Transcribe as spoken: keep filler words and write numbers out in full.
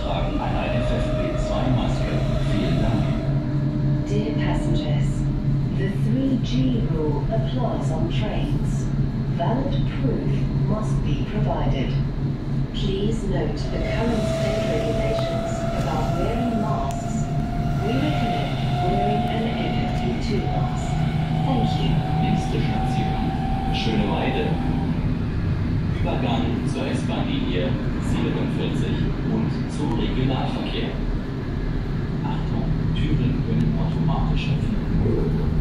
Tragen einer F F P zwei Maske. Vielen Dank. Dear passengers, the three G rule applies on trains. Valid proof must be provided. Please note the current state regulations about wearing masks. We recommend wearing an F F P two mask. Thank you. Nächste Station. Schöneweide. Übergang zur S-Bahn-Linie siebenundvierzig und zum Regionalverkehr. Achtung, Türen können automatisch öffnen.